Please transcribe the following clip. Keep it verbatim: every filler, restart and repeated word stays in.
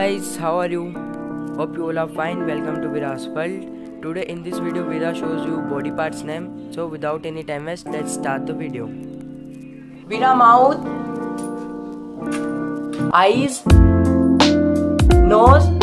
guys, how are you? Hope you all are fine. Welcome to Veera's world. Today in this video Veera shows you body parts name. So without any time waste, let's start the video. Veera, mouth, eyes, nose,